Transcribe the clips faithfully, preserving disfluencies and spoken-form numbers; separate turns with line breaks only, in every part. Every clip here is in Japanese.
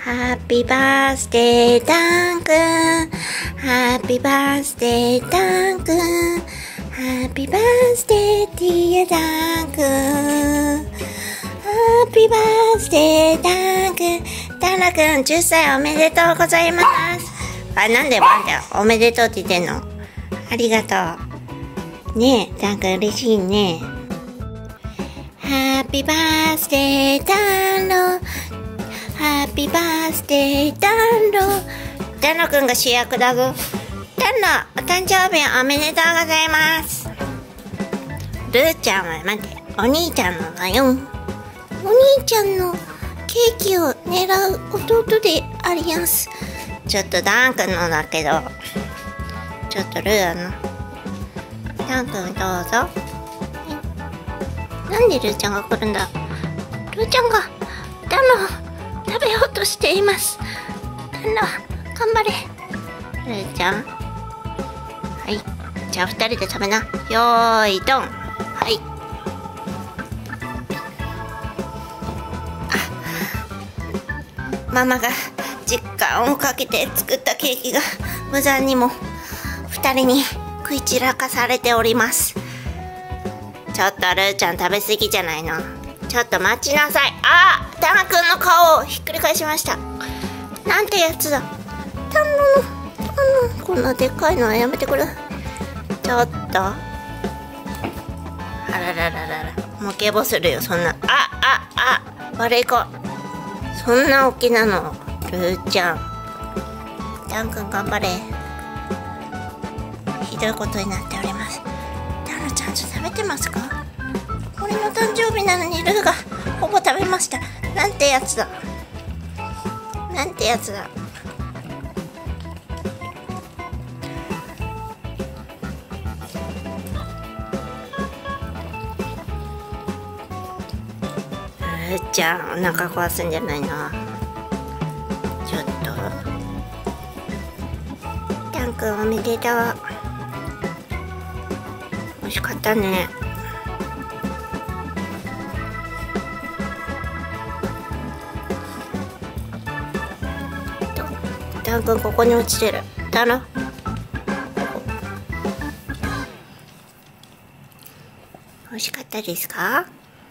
ハッピーバースデーダンくん。ハッピーバースデーダンくん。ハッピーバースデーディアダンくん。ハッピーバースデーダンくん。ダンラくんじゅっさいおめでとうございます。あ、なんでワンだよ。おめでとうって言ってんの。ありがとう。ねえ、ダンくん嬉しいね。ハッピーバースデーダンロ。ハッピーバースデーダンロ。ダンロくんが主役だぞ。ダンロ、お誕生日おめでとうございます。ルーちゃんは待って、お兄ちゃんのだよ。お兄ちゃんのケーキを狙う弟であります。ちょっとダンくんのだけど、ちょっとルーの。ダンくんどうぞ。なんでルーちゃんが来るんだ。ルーちゃんがダンロ食べようとしています。ダンロ頑張れ。ルーちゃん、はい、じゃあふたりで食べな。よーいドン。はい。あ、ママが時間をかけて作ったケーキが無残にもふたりに食い散らかされております。ちょっとルーちゃん食べ過ぎじゃないの。ちょっと待ちなさい。あー、ダンくんの顔をひっくり返しました。なんてやつだ。ダンロの、ダンロ、こんなでっかいのはやめてくれ。ちょっと。あららららら。もうケボするよ、そんな。あ、あ、あ、悪い子。そんな大きなの。ルーちゃん。ダンくん頑張れ。ひどいことになっております。ダンロちゃんと食べてますか？俺の誕生日なのにルーがほぼ食べました。なんてやつだ。なんてやつだ。ルーちゃん、お腹壊すんじゃないの。ちょっと。ダンくんおめでとう。美味しかったね。ダンくんここに落ちてる。だな。美味しかったですか？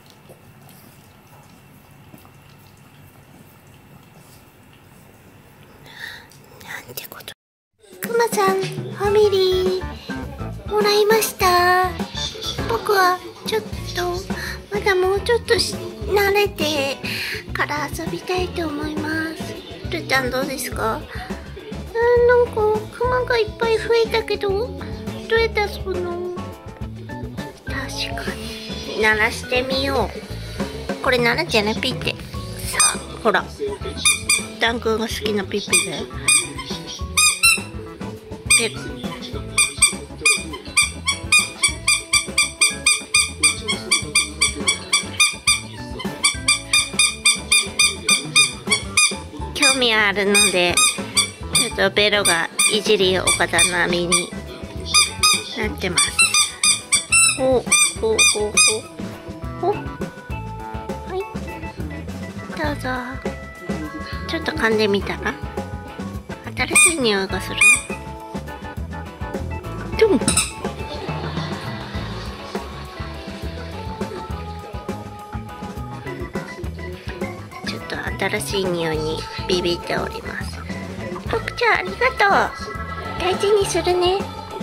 なんてこと。くまさん、ファミリーもらいました。僕はちょっとまだもうちょっとし慣れてから遊びたいと思います。ルーちゃんどうですか？なんかクマがいっぱい増えたけど、どうやって遊ぶの？確かに鳴らしてみよう。これ鳴らんじゃない？ピッて。さあ、ほら、ダンくんが好きなピッピだよ。ピッ。興味あるので、ちょっとベロがいじり岡田並みになってます。ほうほうほうほうほう。はい、どうぞ。ちょっと噛んでみたら新しい匂いがする。ドン。ちょっと新しい匂いにビビっております。僕ちゃんありがとう。大事にするね。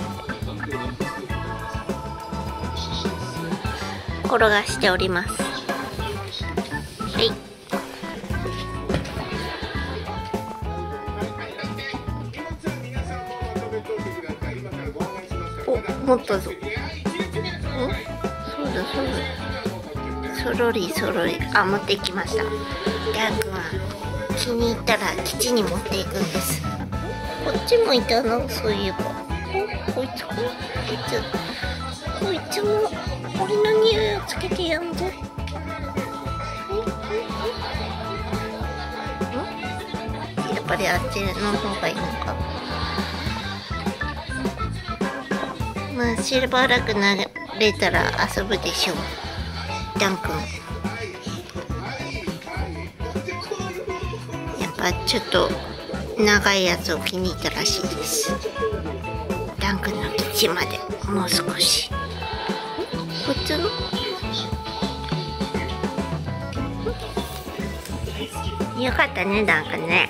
転がしております。はい。お、もっとぞ。ん？そうだそうだ。そろりそろり。あ、持ってきました。ダンくんは気に入ったら基地に持っていくんです。こっちもいたの、そういえば。お、こいつか。こいつ。こいつも俺の匂いをつけてやんぞ。ん？やっぱりあっちの方がいいのか。まあしばらくなれたら遊ぶでしょう。ダンくん。やっぱがちょっと長いやつを気に入ったらしいです。ダン君の基地までもう少し。普通よかったね、ダン君ね。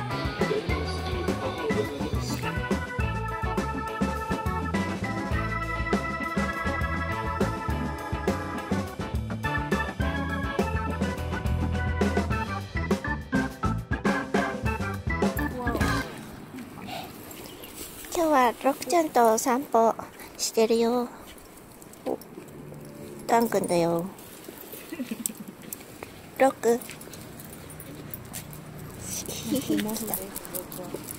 今日はロクちゃんと散歩してるよ。お、ダン君だよ。ロク。来た。